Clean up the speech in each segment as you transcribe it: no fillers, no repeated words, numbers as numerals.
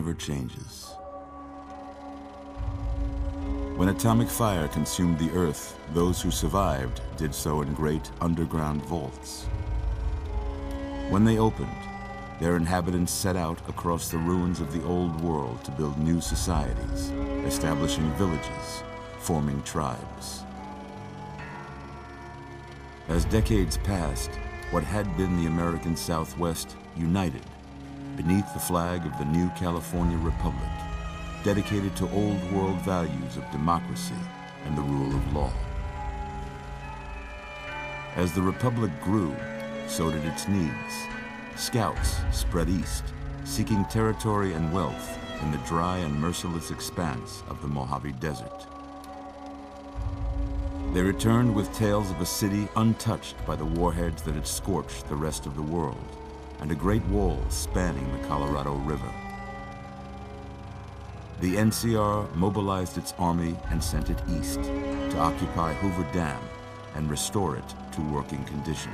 never changes. When atomic fire consumed the Earth, those who survived did so in great underground vaults. When they opened, their inhabitants set out across the ruins of the old world to build new societies, establishing villages, forming tribes. As decades passed, what had been the American Southwest united beneath the flag of the new California Republic, dedicated to old world values of democracy and the rule of law. As the Republic grew, so did its needs. Scouts spread east, seeking territory and wealth in the dry and merciless expanse of the Mojave Desert. They returned with tales of a city untouched by the warheads that had scorched the rest of the world, and a great wall spanning the Colorado River. The NCR mobilized its army and sent it east to occupy Hoover Dam and restore it to working condition.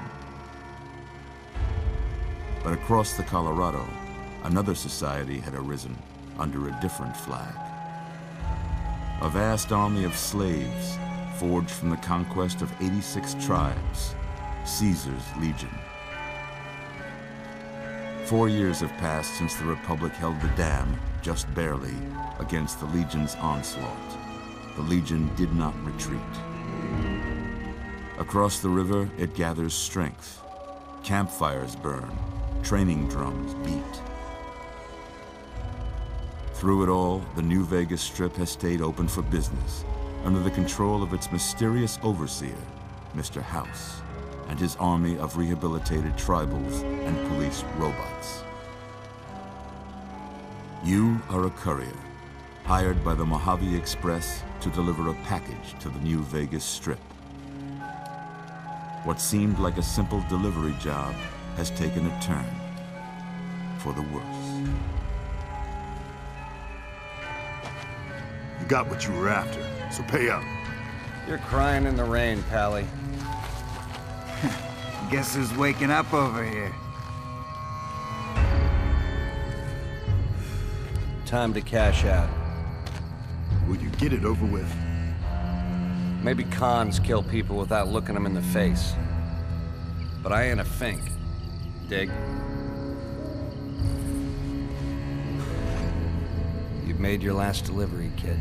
But across the Colorado, another society had arisen under a different flag. A vast army of slaves forged from the conquest of 86 tribes, Caesar's Legion. 4 years have passed since the Republic held the dam, just barely, against the Legion's onslaught. The Legion did not retreat. Across the river, it gathers strength. Campfires burn, training drums beat. Through it all, the New Vegas Strip has stayed open for business, under the control of its mysterious overseer, Mr. House, and his army of rehabilitated tribals and police robots. You are a courier, hired by the Mojave Express to deliver a package to the New Vegas Strip. What seemed like a simple delivery job has taken a turn for the worse. You got what you were after, so pay up. You're crying in the rain, Pally. Guess who's waking up over here? Time to cash out. Will you get it over with? Maybe cons kill people without looking them in the face. But I ain't a fink. Dig? You've made your last delivery, kid.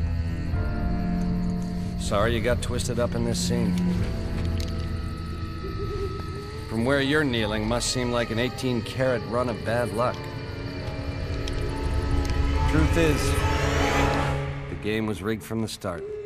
Sorry you got twisted up in this scene. From where you're kneeling must seem like an 18-carat run of bad luck. Truth is, the game was rigged from the start.